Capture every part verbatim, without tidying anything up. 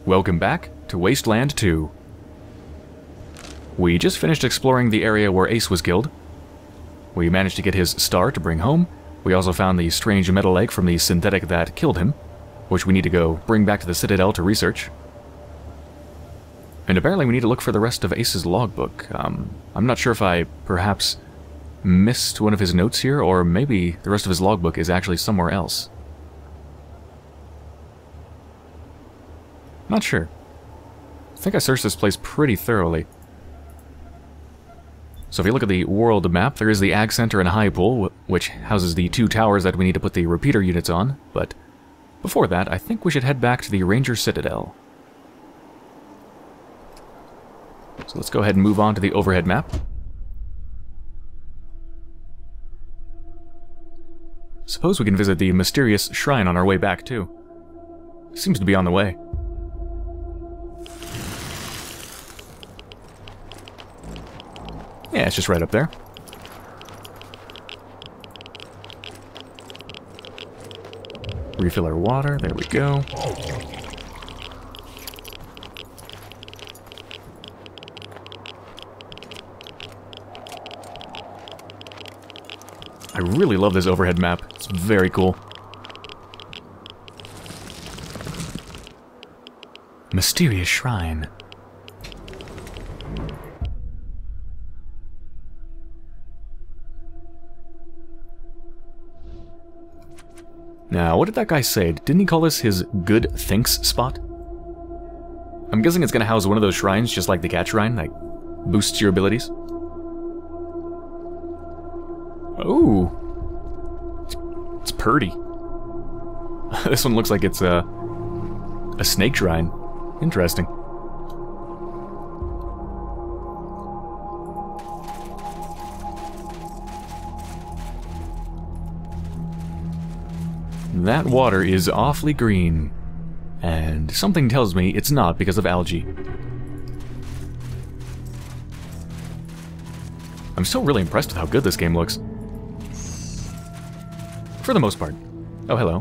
Welcome back to Wasteland two. We just finished exploring the area where Ace was killed. We managed to get his star to bring home. We also found the strange metal egg from the synthetic that killed him, which we need to go bring back to the Citadel to research. And apparently we need to look for the rest of Ace's logbook. Um, I'm not sure if I perhaps missed one of his notes here, or maybe the rest of his logbook is actually somewhere else. Not sure. I think I searched this place pretty thoroughly. So if you look at the world map, there is the Ag Center and High Pool, which houses the two towers that we need to put the repeater units on, but before that, I think we should head back to the Ranger Citadel. So let's go ahead and move on to the overhead map. Suppose we can visit the mysterious shrine on our way back, too. Seems to be on the way. Yeah, it's just right up there. Refill our water, there we go. I really love this overhead map. It's very cool. Mysterious shrine. Now, what did that guy say? Didn't he call this his good thinks spot? I'm guessing it's gonna house one of those shrines, just like the cat shrine, that boosts your abilities. Ooh. It's, it's purty. This one looks like it's a, a snake shrine. Interesting. That water is awfully green, and something tells me it's not because of algae. I'm still really impressed with how good this game looks. For the most part. Oh, hello.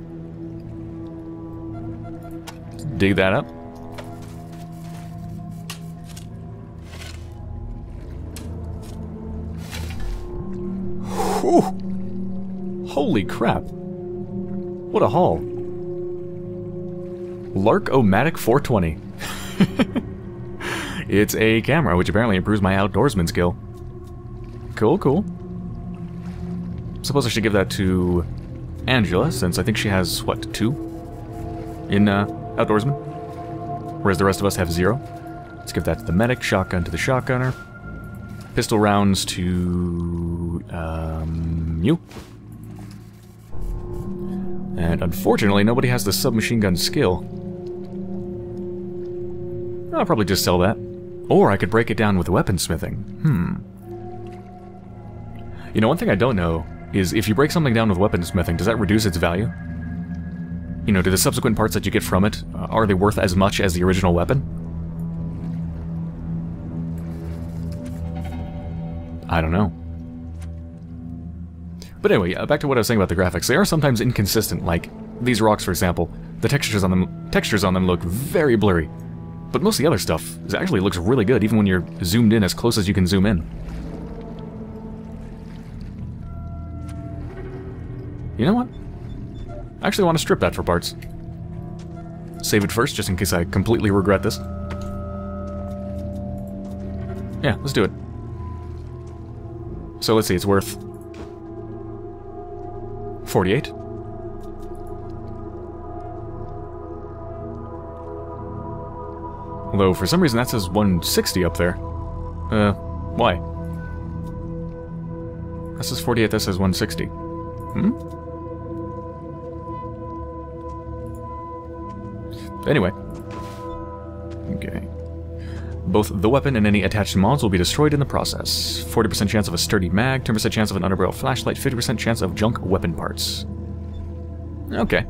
Let's dig that up. Whew. Holy crap. What a haul. Lark-O-Matic four twenty. It's a camera, which apparently improves my outdoorsman skill. Cool, cool. Suppose I should give that to Angela, since I think she has, what, two? In, uh, outdoorsman? Whereas the rest of us have zero. Let's give that to the medic, shotgun to the shotgunner. Pistol rounds to... um... you. And unfortunately, nobody has the submachine gun skill. I'll probably just sell that. Or I could break it down with weaponsmithing. Hmm. You know, one thing I don't know is if you break something down with weaponsmithing, does that reduce its value? You know, do the subsequent parts that you get from it, uh, are they worth as much as the original weapon? I don't know. But anyway, uh, back to what I was saying about the graphics. They are sometimes inconsistent, like these rocks, for example. The textures on them textures on them look very blurry. But most of the other stuff is actually looks really good, even when you're zoomed in as close as you can zoom in. You know what? I actually want to strip that for parts. Save it first, just in case I completely regret this. Yeah, let's do it. So let's see, it's worth... forty-eight? Although, for some reason that says one sixty up there. Uh, why? That says forty-eight, that says one sixty. Hmm? Anyway. Okay. Both the weapon and any attached mods will be destroyed in the process. forty percent chance of a sturdy mag, ten percent chance of an underbarrel flashlight, fifty percent chance of junk weapon parts. Okay.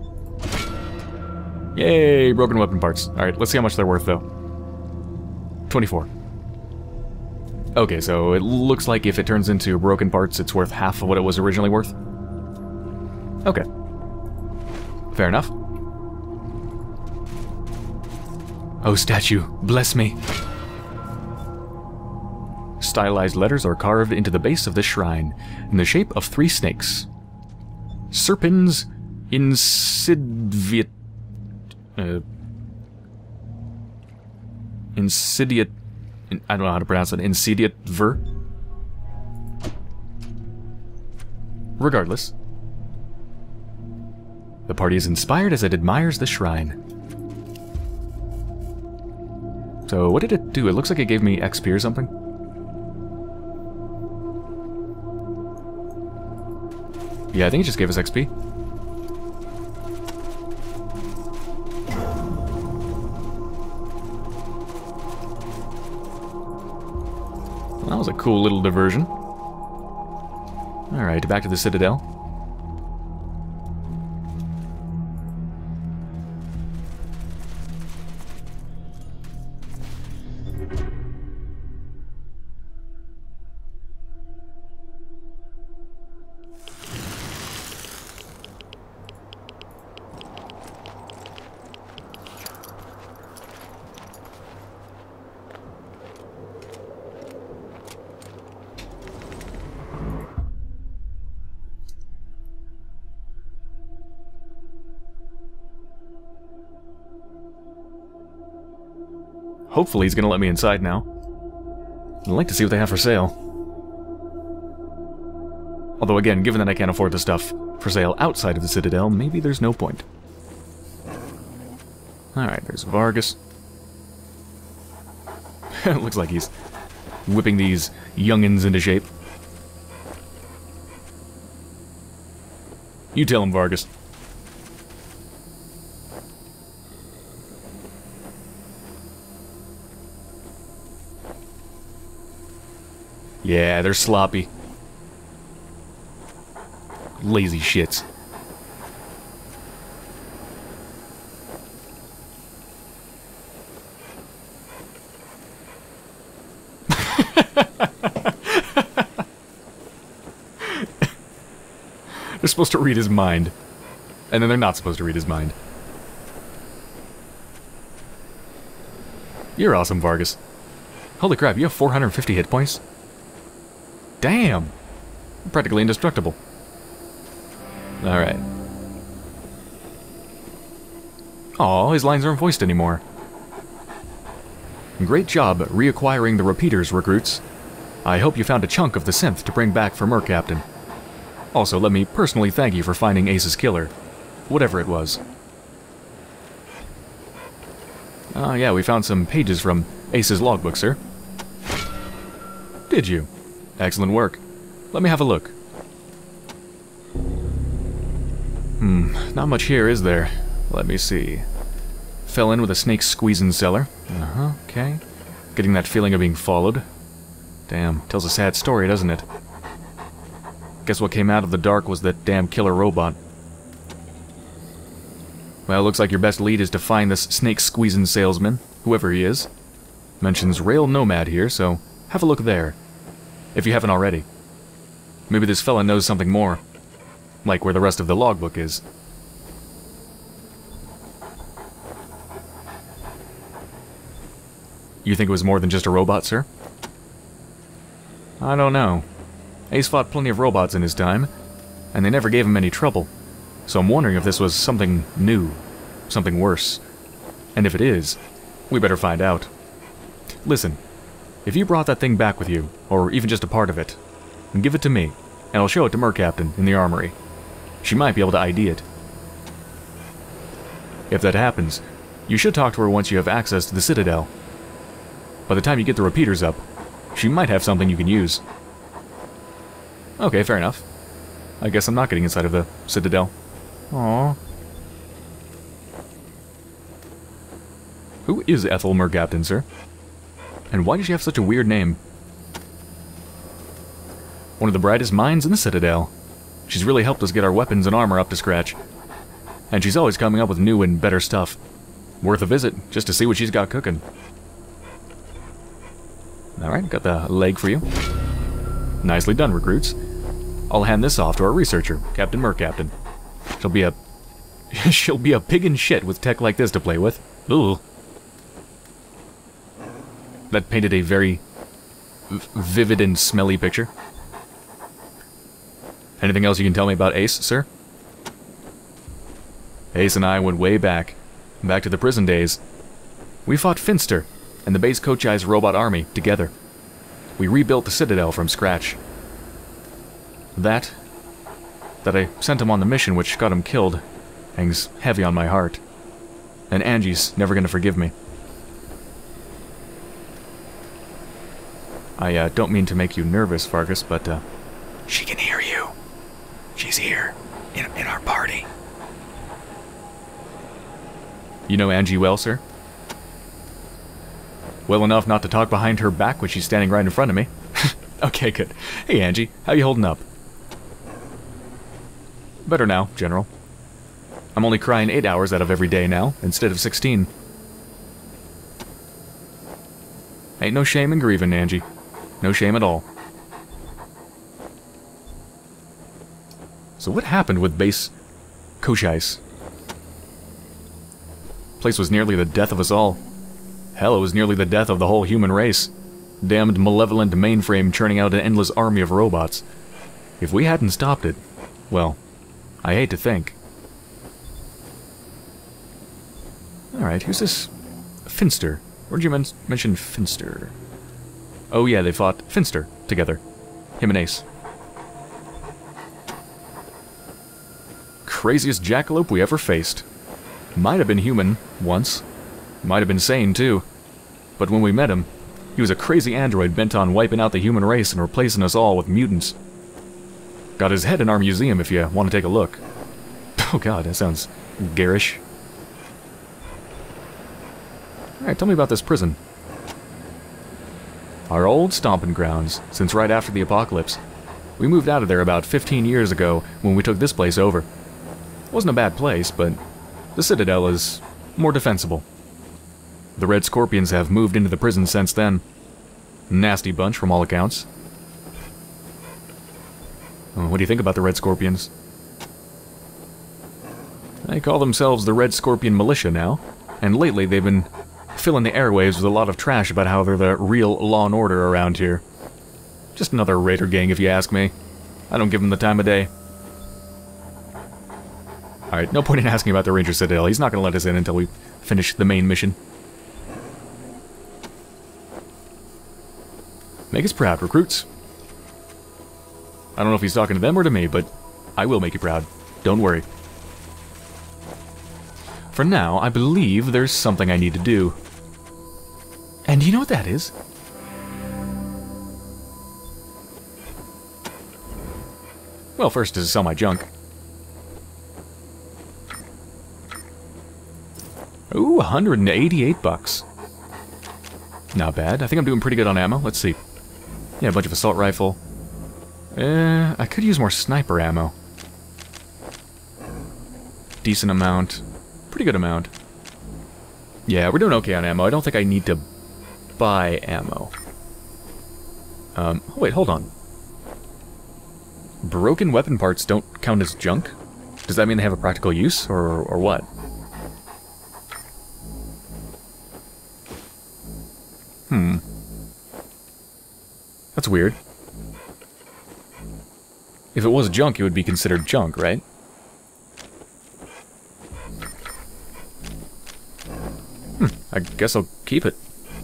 Yay, broken weapon parts. Alright, let's see how much they're worth, though. twenty-four. Okay, so it looks like if it turns into broken parts, it's worth half of what it was originally worth. Okay. Fair enough. Oh, statue, bless me. Stylized letters are carved into the base of the shrine in the shape of three snakes. Serpens insidiat... Uh, insidiat... I don't know how to pronounce it. Insidiat ver? Regardless. The party is inspired as it admires the shrine. So, what did it do? It looks like it gave me X P or something. Yeah, I think it just gave us X P. Well, that was a cool little diversion. Alright, back to the Citadel. Hopefully he's gonna let me inside now. I'd like to see what they have for sale. Although again, given that I can't afford the stuff for sale outside of the Citadel, maybe there's no point. Alright, there's Vargas. It looks like he's whipping these youngins into shape. You tell him, Vargas. Yeah, they're sloppy. Lazy shits. They're supposed to read his mind. And then they're not supposed to read his mind. You're awesome, Vargas. Holy crap, you have four hundred fifty hit points? Damn! Practically indestructible. Alright. Aw, his lines aren't voiced anymore. Great job reacquiring the repeaters, recruits. I hope you found a chunk of the synth to bring back for Mer Captain. Also, let me personally thank you for finding Ace's killer. Whatever it was. Ah, yeah, we found some pages from Ace's logbook, sir. Did you? Excellent work. Let me have a look. Hmm, not much here, is there? Let me see. Fell in with a snake squeezing cellar. Uh-huh, okay. Getting that feeling of being followed. Damn, tells a sad story, doesn't it? Guess what came out of the dark was that damn killer robot. Well, looks like your best lead is to find this snake squeezing salesman, whoever he is. Mentions Rail Nomad here, so have a look there. If you haven't already. Maybe this fella knows something more. Like where the rest of the logbook is. You think it was more than just a robot, sir? I don't know. Ace fought plenty of robots in his time, and they never gave him any trouble. So I'm wondering if this was something new, something worse. And if it is, we better find out. Listen. If you brought that thing back with you, or even just a part of it, then give it to me, and I'll show it to Mer Captain in the armory. She might be able to I D it. If that happens, you should talk to her once you have access to the Citadel. By the time you get the repeaters up, she might have something you can use. Okay, fair enough. I guess I'm not getting inside of the Citadel. Aww. Who is Ethel Mer Captain, sir? And why does she have such a weird name? One of the brightest minds in the Citadel. She's really helped us get our weapons and armor up to scratch. And she's always coming up with new and better stuff. Worth a visit, just to see what she's got cooking. Alright, got the leg for you. Nicely done, recruits. I'll hand this off to our researcher, Captain Mer Captain. She'll be a... she'll be a pig in shit with tech like this to play with. Ooh. that painted a very vivid and smelly picture. Anything else you can tell me about Ace, sir? Ace and I went way back. Back to the prison days. We fought Finster and the base Kochai's robot army together. We rebuilt the Citadel from scratch. That, that I sent him on the mission which got him killed, hangs heavy on my heart. And Angie's never gonna forgive me. I uh, don't mean to make you nervous, Fargus, but uh, she can hear you. She's here, in, in our party. You know Angie well, sir? Well enough not to talk behind her back when she's standing right in front of me. Okay, good. Hey, Angie, how you holding up? Better now, General. I'm only crying eight hours out of every day now, instead of sixteen. Ain't no shame in grieving, Angie. No shame at all. So what happened with base Kochai's? Place was nearly the death of us all. Hell, it was nearly the death of the whole human race. Damned malevolent mainframe churning out an endless army of robots. If we hadn't stopped it, well, I hate to think. Alright, who's this? Finster. Where'd you men mention Finster? Oh yeah, they fought Finster together. Him and Ace. Craziest jackalope we ever faced. Might have been human, once. Might have been sane, too. But when we met him, he was a crazy android bent on wiping out the human race and replacing us all with mutants. Got his head in our museum if you want to take a look. Oh god, that sounds garish. Alright, tell me about this prison. Our old stomping grounds, since right after the apocalypse. We moved out of there about fifteen years ago when we took this place over. Wasn't a bad place, but the Citadel is more defensible. The Red Scorpions have moved into the prison since then. Nasty bunch from all accounts. What do you think about the Red Scorpions? They call themselves the Red Scorpion Militia now, and lately they've been filling the airwaves with a lot of trash about how they're the real law and order around here. Just another raider gang if you ask me. I don't give them the time of day. Alright, no point in asking about the Ranger Citadel. He's not going to let us in until we finish the main mission. Make us proud, recruits. I don't know if he's talking to them or to me, but I will make you proud. Don't worry. For now, I believe there's something I need to do. And do you know what that is? Well, first is to sell my junk. Ooh, one hundred eighty-eight bucks. Not bad. I think I'm doing pretty good on ammo. Let's see. Yeah, a bunch of assault rifle. Eh, I could use more sniper ammo. Decent amount. Pretty good amount. Yeah, we're doing okay on ammo. I don't think I need to buy ammo. Um, oh wait, hold on. Broken weapon parts don't count as junk? Does that mean they have a practical use, or, or what? Hmm. That's weird. If it was junk, it would be considered junk, right? Hmm, I guess I'll keep it.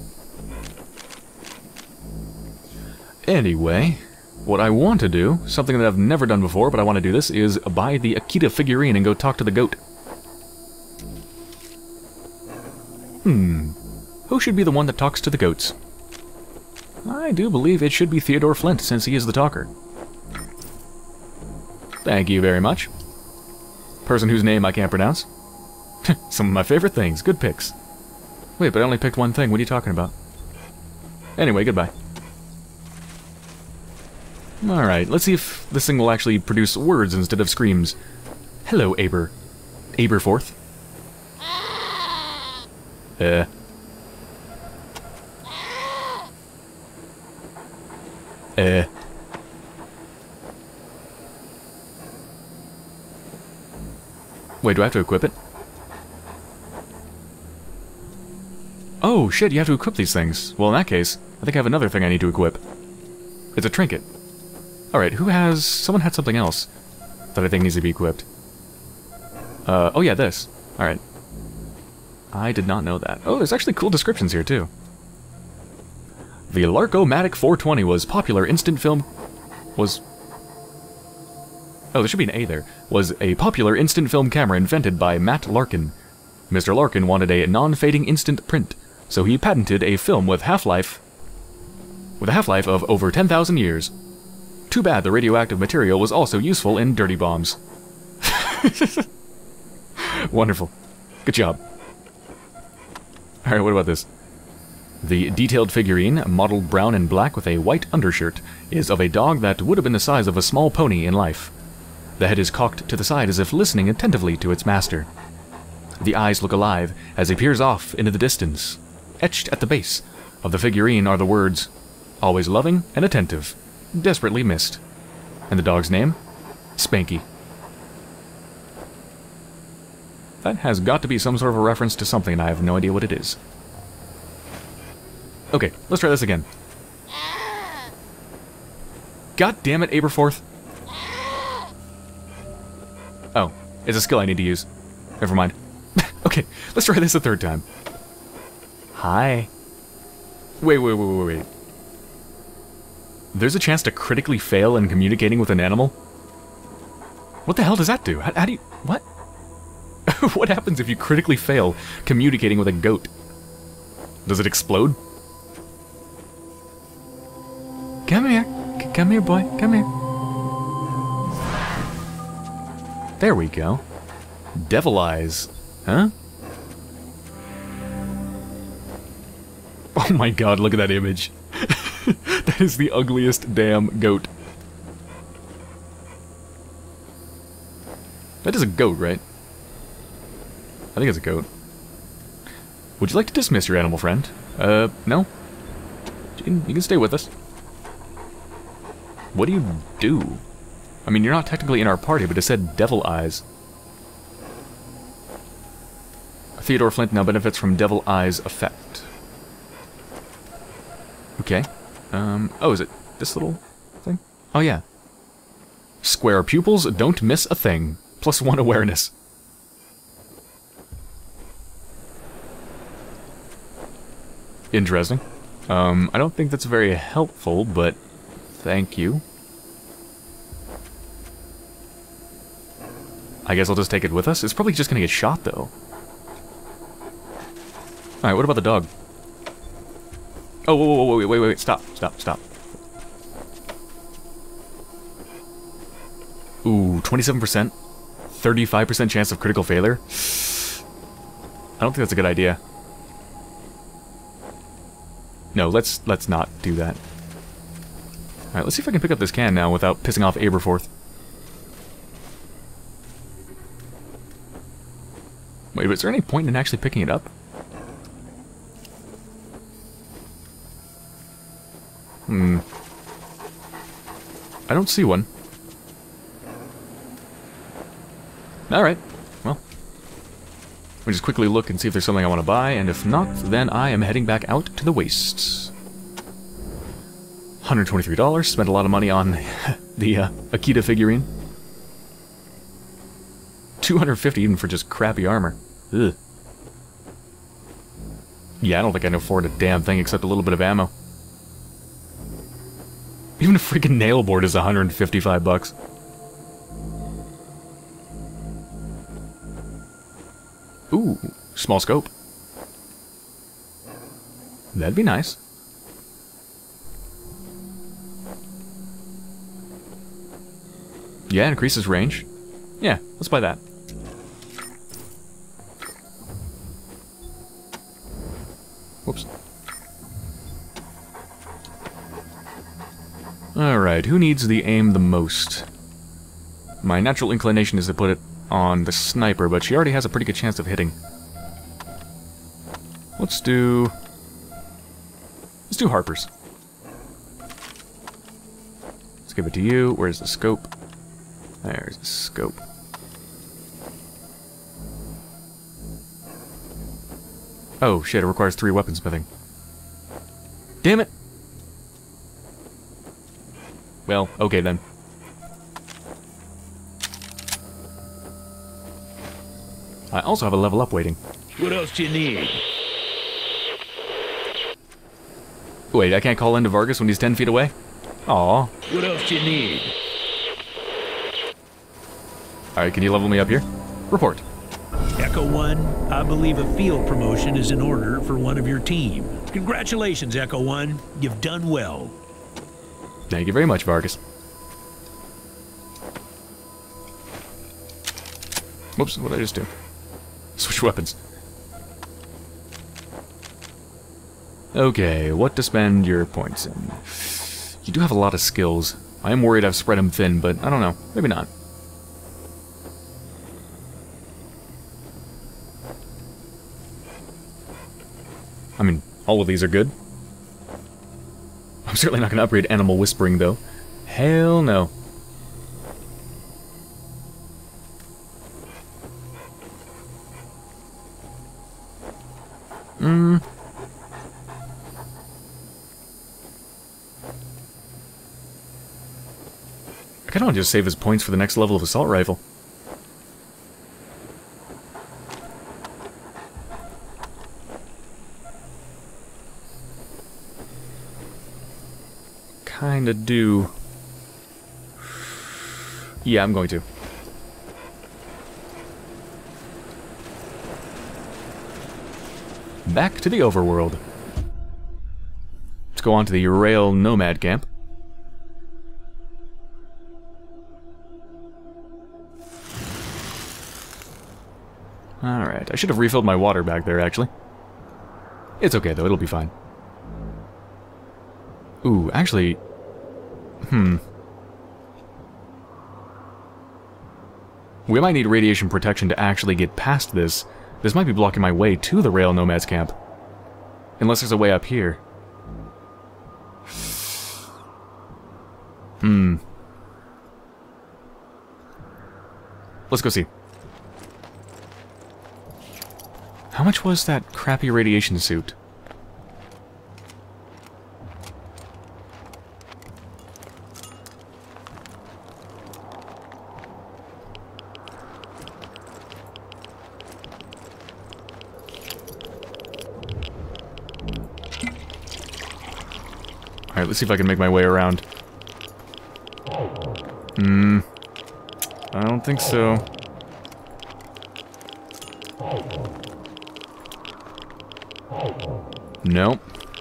Anyway, what I want to do, something that I've never done before, but I want to do this, is buy the Akita figurine and go talk to the goat. Hmm. Who should be the one that talks to the goats? I do believe it should be Theodore Flint, since he is the talker. Thank you very much. Person whose name I can't pronounce. Some of my favorite things. Good picks. Wait, but I only picked one thing. What are you talking about? Anyway, goodbye. Alright, let's see if this thing will actually produce words instead of screams. Hello, Aber. Aberforth. Uh... Uh. Wait, do I have to equip it? Oh, shit, you have to equip these things. Well, in that case, I think I have another thing I need to equip. It's a trinket. Alright, who has... Someone had something else that I think needs to be equipped. Uh, oh yeah, this. Alright. I did not know that. Oh, there's actually cool descriptions here, too. The Larko-Matic four twenty was popular instant film... Was... Oh, there should be an A there. Was a popular instant film camera invented by Matt Larkin. Mister Larkin wanted a non-fading instant print, so he patented a film with half-life... with a half-life of over ten thousand years. Too bad the radioactive material was also useful in dirty bombs. Wonderful. Good job. Alright, what about this? The detailed figurine, modeled brown and black with a white undershirt, is of a dog that would have been the size of a small pony in life. The head is cocked to the side as if listening attentively to its master. The eyes look alive as he peers off into the distance. Etched at the base of the figurine are the words, "Always loving and attentive, desperately missed." And the dog's name? Spanky. That has got to be some sort of a reference to something, and I have no idea what it is. Okay, let's try this again. God damn it, Aberforth. Oh, it's a skill I need to use. Never mind. Okay, let's try this a third time. Hi. Wait, wait, wait, wait, wait. There's a chance to critically fail in communicating with an animal? What the hell does that do? How, how do you... What? What happens if you critically fail communicating with a goat? Does it explode? Come here. C come here, boy. Come here. There we go. Devil eyes. Huh? Oh my god, look at that image. That is the ugliest damn goat. That is a goat, right? I think it's a goat. Would you like to dismiss your animal friend? Uh, no? You can, you can stay with us. What do you do? I mean, you're not technically in our party, but it said devil eyes. Theodore Flint now benefits from devil eyes effect. Okay. Um, oh, is it this little thing? Oh, yeah. Square pupils don't miss a thing. Plus one awareness. Interesting. Um, I don't think that's very helpful, but thank you. I guess I'll just take it with us. It's probably just gonna get shot, though. Alright, what about the dog? Oh, whoa, whoa, whoa, wait, wait, wait, stop, stop, stop. Ooh, twenty-seven percent? thirty-five percent chance of critical failure? I don't think that's a good idea. No, let's let's not do that. Alright, let's see if I can pick up this can now without pissing off Aberforth. Wait, but is there any point in actually picking it up? Hmm. I don't see one. Alright, well. We'll just quickly look and see if there's something I want to buy, and if not, then I am heading back out to the wastes. one hundred twenty-three dollars, spent a lot of money on the uh, Akita figurine. two hundred fifty even for just crappy armor. Ugh. Yeah, I don't think I can afford a damn thing except a little bit of ammo. Even a freaking nail board is one hundred fifty-five bucks. Ooh, small scope. That'd be nice. Yeah, increases range. Yeah, let's buy that. Whoops. Alright, who needs the aim the most? My natural inclination is to put it on the sniper, but she already has a pretty good chance of hitting. Let's do... Let's do Harper's. Let's give it to you. Where's the scope? There's the scope. Oh, shit, it requires three weaponsmithing. Damn it! Well, okay then. I also have a level up waiting. What else do you need? Wait, I can't call into Vargas when he's ten feet away? Aw. What else do you need? Alright, can you level me up here? Report. Echo One, I believe a field promotion is in order for one of your team. Congratulations, Echo One. You've done well. Thank you very much, Vargas. Whoops, what did I just do? Switch weapons. Okay, what to spend your points in? You do have a lot of skills. I am worried I've spread them thin, but I don't know. Maybe not. I mean, all of these are good. I'm certainly not going to upgrade Animal Whispering, though. Hell no. Hmm. I kind of want to just save his points for the next level of Assault Rifle. Kinda do. Yeah, I'm going to. Back to the overworld. Let's go on to the Rail Nomad Camp. Alright, I should have refilled my water back there, actually. It's okay, though, it'll be fine. Ooh, actually... Hmm. We might need radiation protection to actually get past this. This might be blocking my way to the Rail Nomads camp. Unless there's a way up here. Hmm. Let's go see. How much was that crappy radiation suit? Alright, let's see if I can make my way around. Hmm. I don't think so. Nope.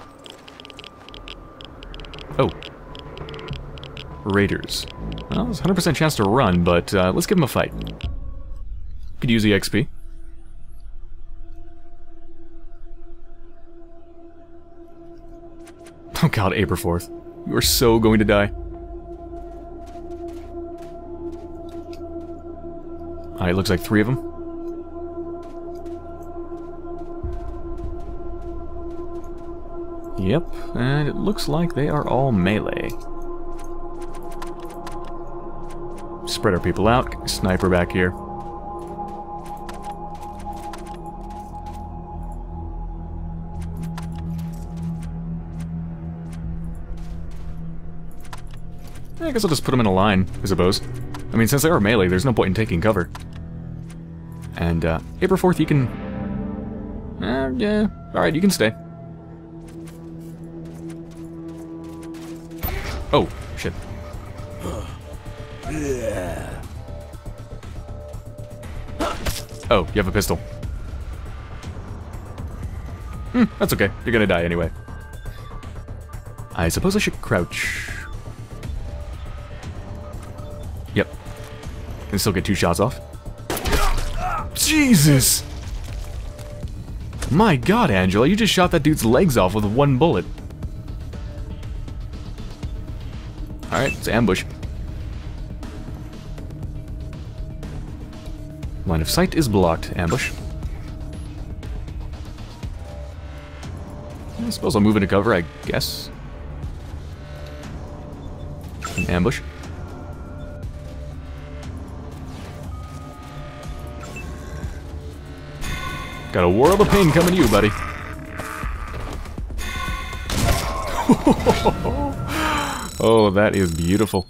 Oh. Raiders. Well, there's a one hundred percent chance to run, but uh, let's give them a fight. Could use the X P. Oh god, Aberforth. You are so going to die. Alright, looks like three of them. Yep, and it looks like they are all melee. Spread our people out. Sniper back here. I guess I'll just put them in a line, I suppose. I mean, since they are melee, there's no point in taking cover. And, uh, Aberforth, you can... Eh, yeah, alright, you can stay. Oh, shit. Oh, you have a pistol. Hmm, that's okay. You're gonna die anyway. I suppose I should crouch. Yep. Can still get two shots off. Jesus! My god, Angela, you just shot that dude's legs off with one bullet. Alright, it's ambush. Line of sight is blocked. Ambush. I suppose I'll move into cover, I guess. An ambush. Got a world of pain coming to you, buddy. Oh, that is beautiful.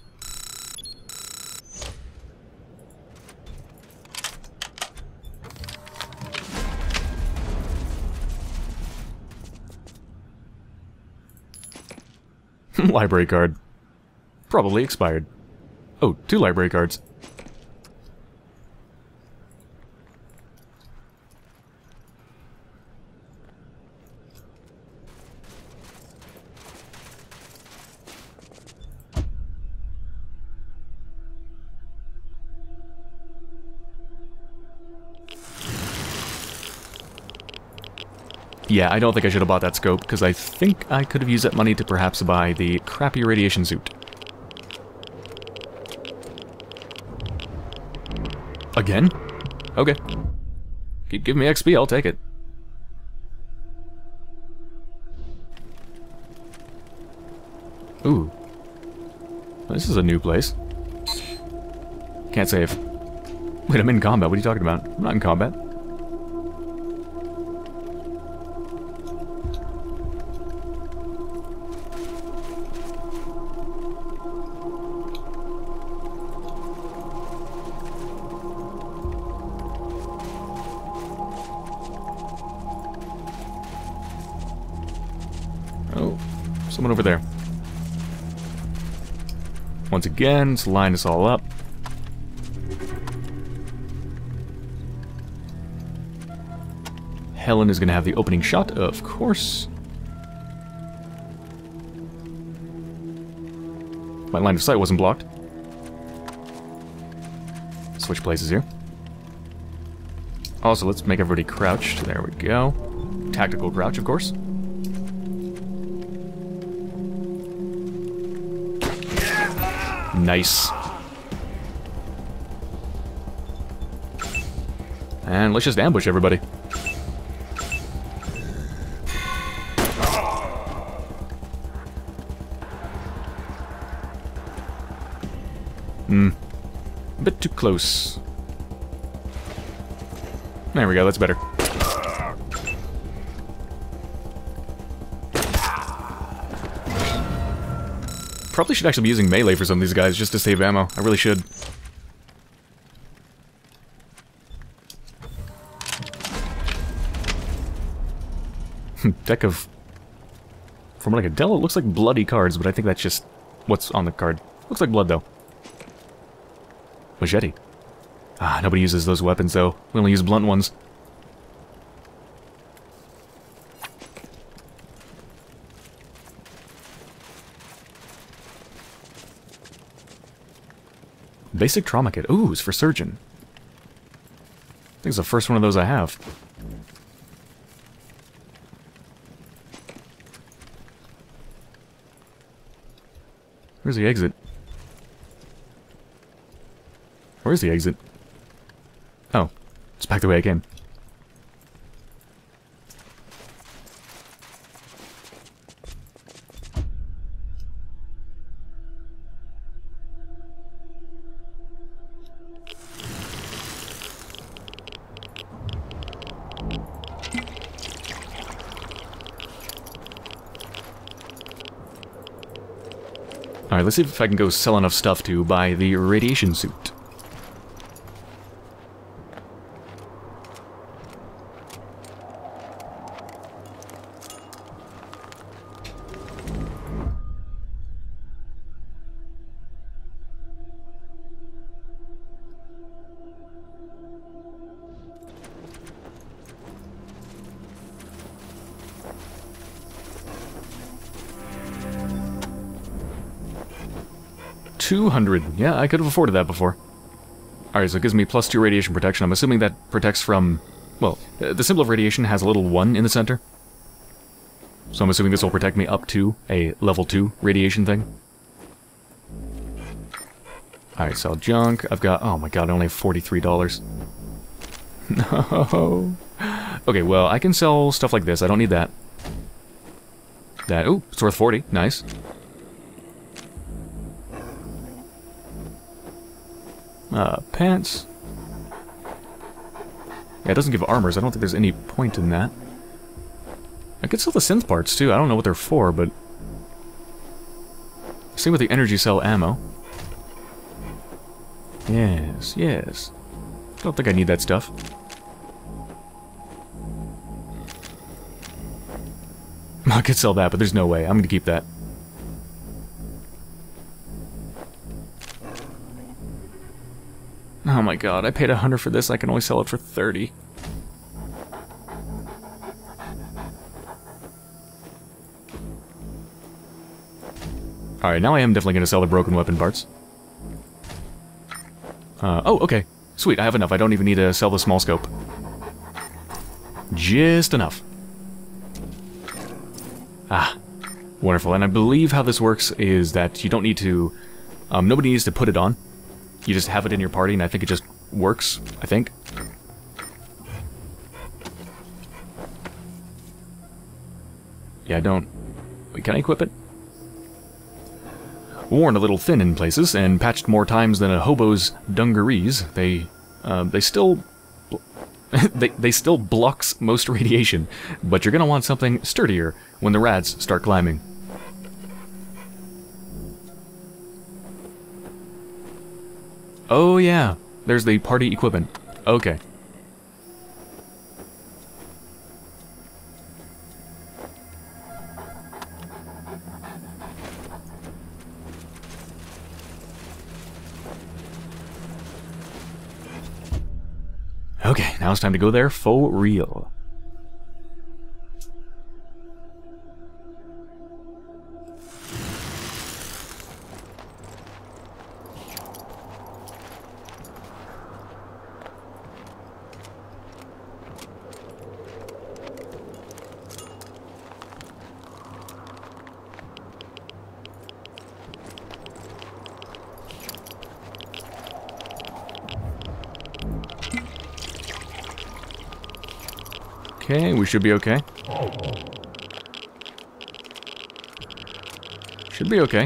Library card. Probably expired. Oh, two library cards. Yeah, I don't think I should have bought that scope, because I think I could have used that money to perhaps buy the crappy radiation suit. Again? Okay. Keep giving me X P, I'll take it. Ooh. This is a new place. Can't save. Wait, I'm in combat, what are you talking about? I'm not in combat. Someone over there. Once again, let's line us all up. Helen is going to have the opening shot, of course. My line of sight wasn't blocked. Switch places here. Also, let's make everybody crouched. There we go. Tactical crouch, of course. Nice. And let's just ambush everybody. Hmm. A bit too close. There we go, that's better. Probably should actually be using melee for some of these guys just to save ammo. I really should. Deck of... From what I can tell, it looks like bloody cards, but I think that's just what's on the card. Looks like blood, though. Machete. Ah, nobody uses those weapons, though. We only use blunt ones. Basic trauma kit. Ooh, it's for surgeon. I think it's the first one of those I have. Where's the exit? Where's the exit? Oh, it's back the way I came. Alright, let's see if I can go sell enough stuff to buy the radiation suit. two hundred. Yeah, I could have afforded that before. Alright, so it gives me plus two radiation protection. I'm assuming that protects from... Well, uh, the symbol of radiation has a little one in the center. So I'm assuming this will protect me up to a level two radiation thing. Alright, sell junk. I've got... Oh my god, I only have forty-three dollars. No. Okay, well, I can sell stuff like this. I don't need that. That... Ooh, it's worth forty. Nice. Uh, pants. Yeah, it doesn't give armors. I don't think there's any point in that. I could sell the synth parts, too. I don't know what they're for, but... Same with the energy cell ammo. Yes, yes. Don't think I need that stuff. I could sell that, but there's no way. I'm gonna keep that. Oh my god, I paid a hundred for this, I can only sell it for thirty. Alright, now I am definitely gonna sell the broken weapon parts. Uh, oh, okay. Sweet, I have enough. I don't even need to sell the small scope. Just enough. Ah, wonderful. And I believe how this works is that you don't need to... Um, nobody needs to put it on. You just have it in your party, and I think it just works, I think. Yeah, I don't... Wait, can I equip it? Worn a little thin in places, and patched more times than a hobo's dungarees, they... Uh, they still... they, they still blocks most radiation, but you're gonna want something sturdier when the rats start climbing. Oh yeah, there's the party equipment. Okay. Okay, now it's time to go there for real. Okay, we should be okay. Should be okay.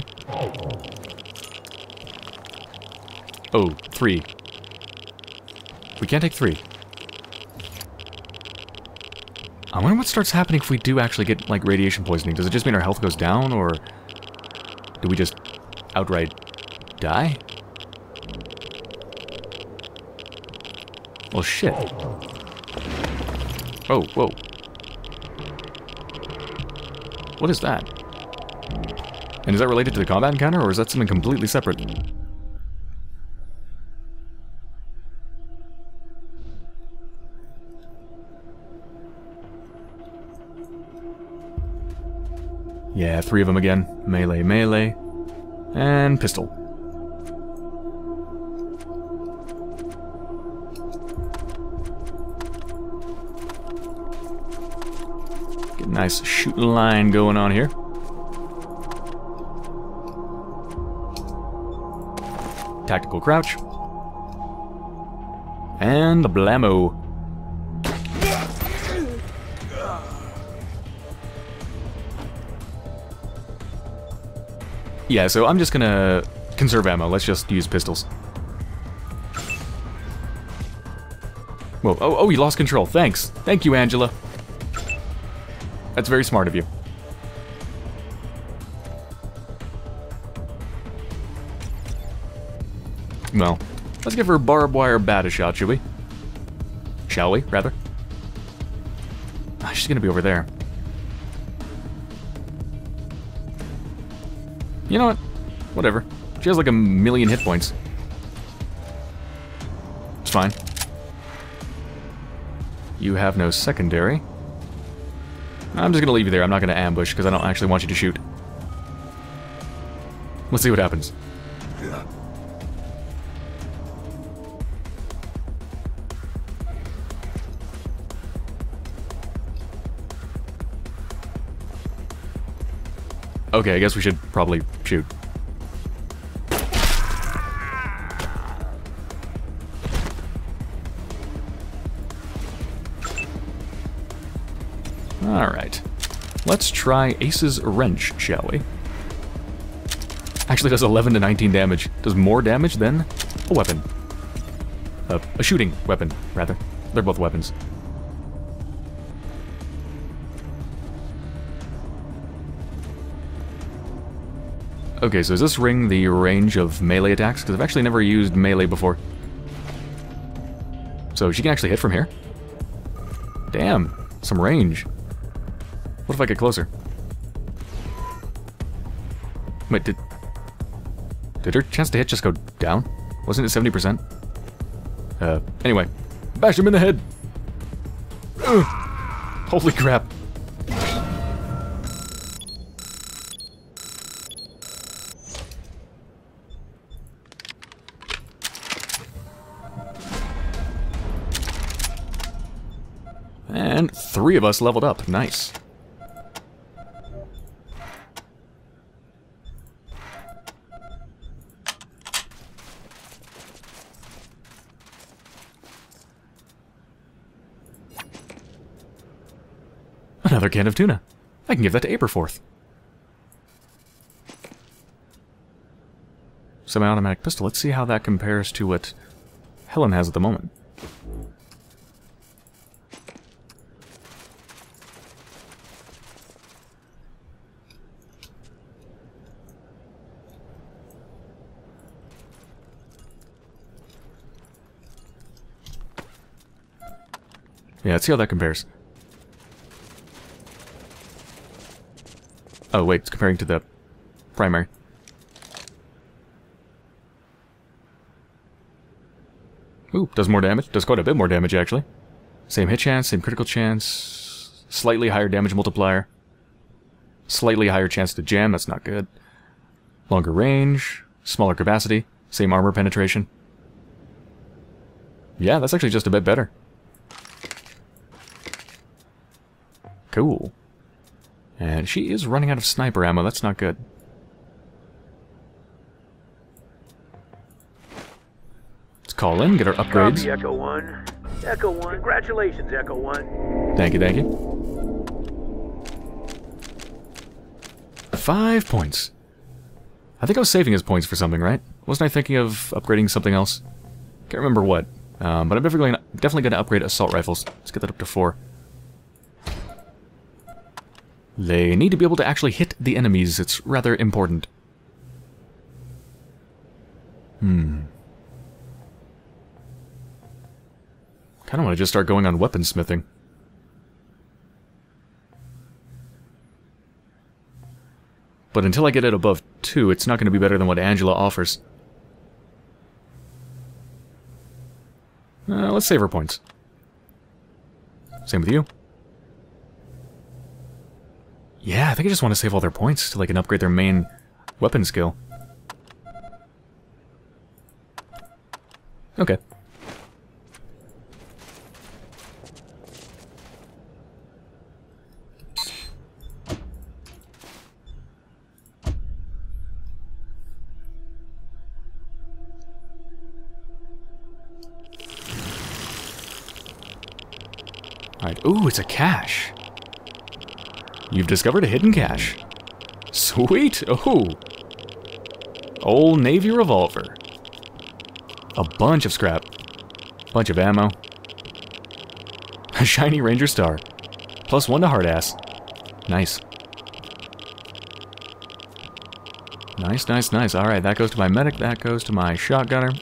Oh, three. We can't take three. I wonder what starts happening if we do actually get, like, radiation poisoning. Does it just mean our health goes down, or do we just outright die? Well, shit. Oh, whoa. What is that? And is that related to the combat encounter, or is that something completely separate? Yeah, three of them again. Melee, melee. And pistol. Get a nice shooting line going on here. Tactical crouch. And the blammo. Yeah, so I'm just gonna conserve ammo. Let's just use pistols. Whoa, oh, oh, you lost control. Thanks. Thank you, Angela. That's very smart of you. Well, let's give her barbed wire bat a shot, shall we? Shall we, rather? Ah, she's gonna be over there. You know what? Whatever. She has like a million hit points. It's fine. You have no secondary. I'm just gonna leave you there. I'm not gonna ambush because I don't actually want you to shoot. Let's see what happens. Okay, I guess we should probably shoot. Alright. Let's try Ace's Wrench, shall we? Actually does eleven to nineteen damage. Does more damage than a weapon. Uh, a shooting weapon, rather. They're both weapons. Okay, so is this ring the range of melee attacks? Because I've actually never used melee before. So she can actually hit from here? Damn, some range. What if I get closer? Wait, did... Did her chance to hit just go down? Wasn't it seventy percent? Uh, anyway. Bash him in the head! Ugh. Holy crap. And three of us leveled up. Nice. Another can of tuna. I can give that to Aberforth. Semi-automatic pistol. Let's see how that compares to what Helen has at the moment. Yeah, let's see how that compares. Oh, wait, it's comparing to the primary. Ooh, does more damage. Does quite a bit more damage, actually. Same hit chance, same critical chance. Slightly higher damage multiplier. Slightly higher chance to jam, that's not good. Longer range. Smaller capacity. Same armor penetration. Yeah, that's actually just a bit better. Cool. And she is running out of sniper ammo. That's not good. Let's call in, get our upgrades. Copy, Echo One. Echo One. Congratulations, Echo One. Thank you, thank you. Five points. I think I was saving his points for something, right? Wasn't I thinking of upgrading something else? Can't remember what. Um, but I'm definitely gonna, definitely going to upgrade assault rifles. Let's get that up to four. They need to be able to actually hit the enemies. It's rather important. Hmm. Kind of want to just start going on weaponsmithing. But until I get it above two, it's not going to be better than what Angela offers. Uh, let's save her points. Same with you. Yeah, I think I just want to save all their points till I can upgrade their main weapon skill. Okay. Alright, ooh, it's a cache. You've discovered a hidden cache. Sweet! Oh! Old Navy revolver. A bunch of scrap. Bunch of ammo. A shiny Ranger Star. Plus one to hard ass. Nice. Nice, nice, nice. Alright, that goes to my medic, that goes to my shotgunner.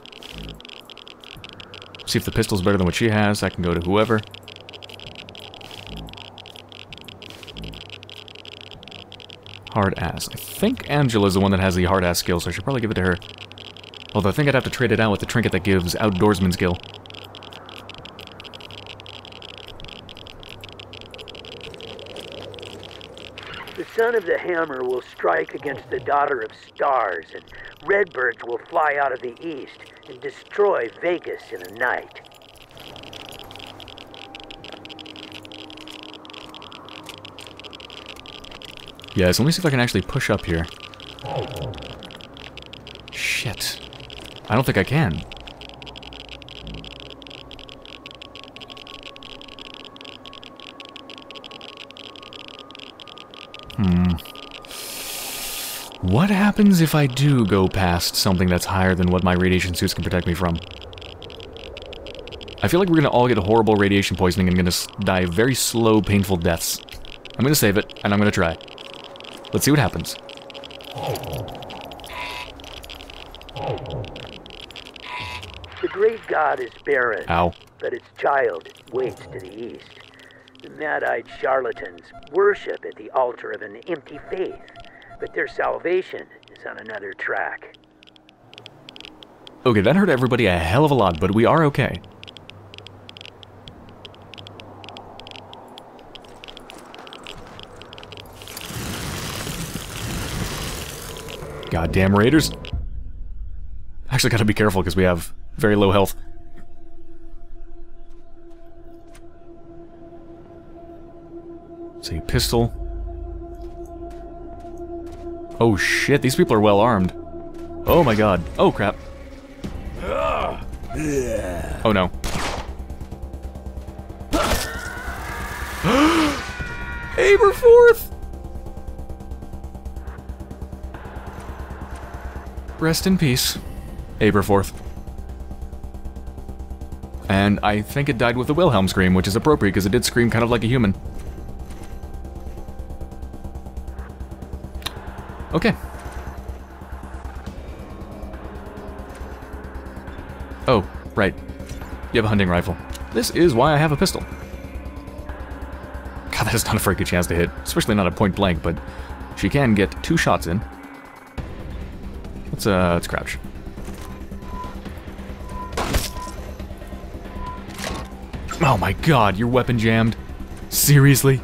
See if the pistol's better than what she has. I can go to whoever. Hard ass. I think Angela's the one that has the hard ass skill, so I should probably give it to her. Although I think I'd have to trade it out with the trinket that gives outdoorsman skill. The son of the hammer will strike against the daughter of stars, and redbirds will fly out of the east and destroy Vegas in a night. Yeah, so let me see if I can actually push up here. Shit. I don't think I can. Hmm. What happens if I do go past something that's higher than what my radiation suits can protect me from? I feel like we're gonna all get horrible radiation poisoning and gonna die very slow, painful deaths. I'm gonna save it, and I'm gonna try. Let's see what happens. great god is barren, Ow. but its child waits to the east. The mad-eyed charlatans worship at the altar of an empty faith, but their salvation is on another track. Okay, that hurt everybody a hell of a lot, but we are okay. Goddamn raiders. Actually, gotta be careful because we have very low health. See, pistol. Oh shit, these people are well armed. Oh my god. Oh crap. Oh no. Aberforth! Rest in peace, Aberforth. And I think it died with the Wilhelm scream, which is appropriate because it did scream kind of like a human. Okay. Oh, right. You have a hunting rifle. This is why I have a pistol. God, that is not a very good chance to hit, especially not at point blank, but she can get two shots in. Let's, uh, let's crouch. Oh my god, your weapon jammed. Seriously?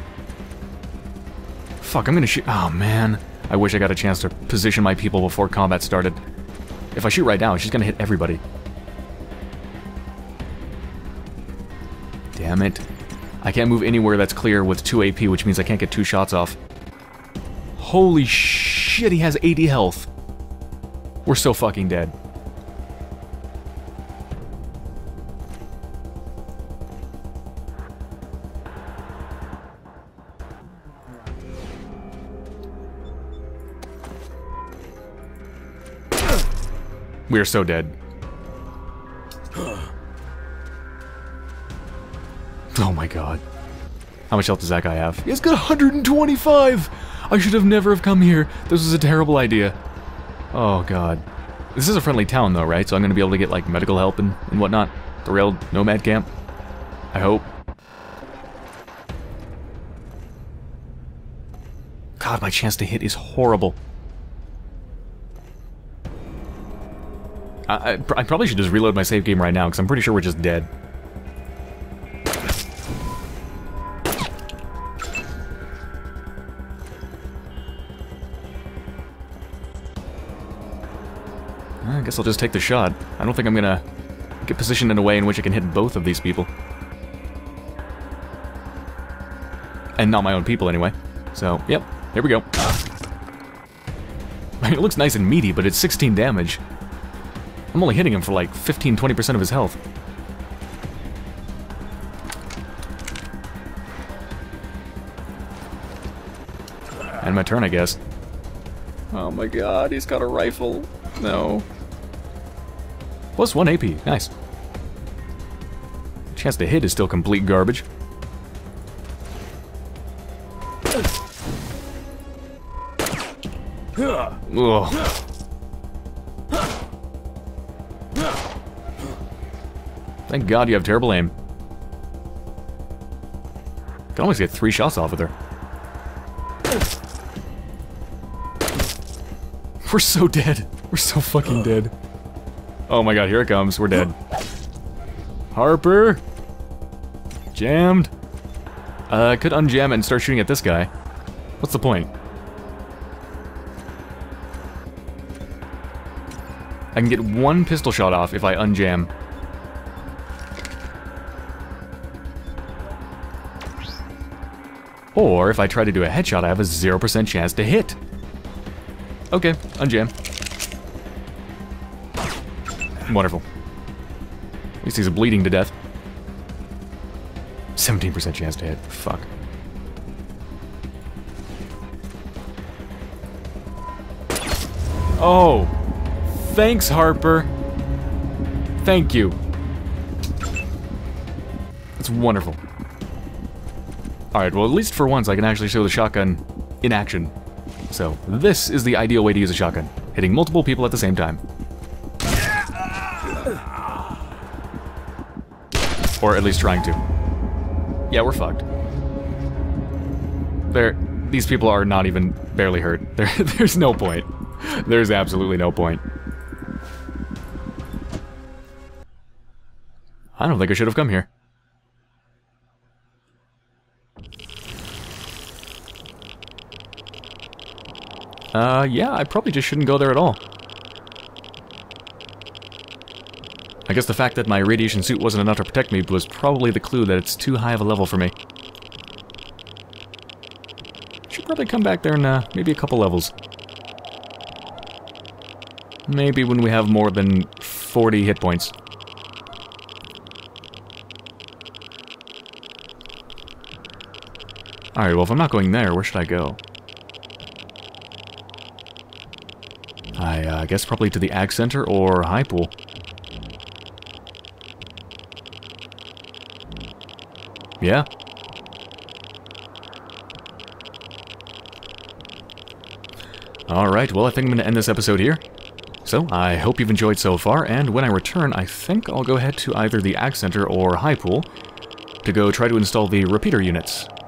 Fuck, I'm gonna shoot. Oh man. I wish I got a chance to position my people before combat started. If I shoot right now, she's gonna hit everybody. Damn it. I can't move anywhere that's clear with two A P, which means I can't get two shots off. Holy shit, he has eighty health. We're so fucking dead. We are so dead. Oh my god. How much health does that guy have? He's got one hundred twenty-five! I should have never have come here. This was a terrible idea. Oh god. This is a friendly town though, right? So I'm gonna be able to get like medical help and, and whatnot. The railed nomad camp. I hope. God, my chance to hit is horrible. I, I, I probably should just reload my save game right now, because I'm pretty sure we're just dead. I guess I'll just take the shot. I don't think I'm gonna get positioned in a way in which I can hit both of these people. And not my own people, anyway. So, yep, here we go. I mean, it looks nice and meaty, but it's sixteen damage. I'm only hitting him for like fifteen to twenty percent of his health. And my turn, I guess. Oh my god, he's got a rifle. No. Plus one A P, nice. Chance to hit is still complete garbage. Ugh. Thank God you have terrible aim. Can almost get three shots off with her. We're so dead. We're so fucking dead. Oh my god, here it comes. We're dead. Harper! Jammed. Uh, I could unjam it and start shooting at this guy. What's the point? I can get one pistol shot off if I unjam. Or if I try to do a headshot, I have a zero percent chance to hit. Okay, unjam. Wonderful. At least he's bleeding to death. seventeen percent chance to hit. Fuck. Oh! Thanks, Harper. Thank you. That's wonderful. Alright, well at least for once I can actually show the shotgun in action. So, this is the ideal way to use a shotgun. Hitting multiple people at the same time. Or at least trying to. Yeah, we're fucked. There, these people are not even barely hurt. There, there's no point. There's absolutely no point. I don't think I should have come here. Uh, yeah, I probably just shouldn't go there at all. I guess the fact that my radiation suit wasn't enough to protect me was probably the clue that it's too high of a level for me. Should probably come back there in uh, maybe a couple levels. Maybe when we have more than forty hit points. Alright, well if I'm not going there, where should I go? I uh, guess probably to the Ag Center or High Pool. Yeah. Alright, well I think I'm going to end this episode here. So, I hope you've enjoyed so far, and when I return, I think I'll go ahead to either the Ag Center or High Pool to go try to install the repeater units.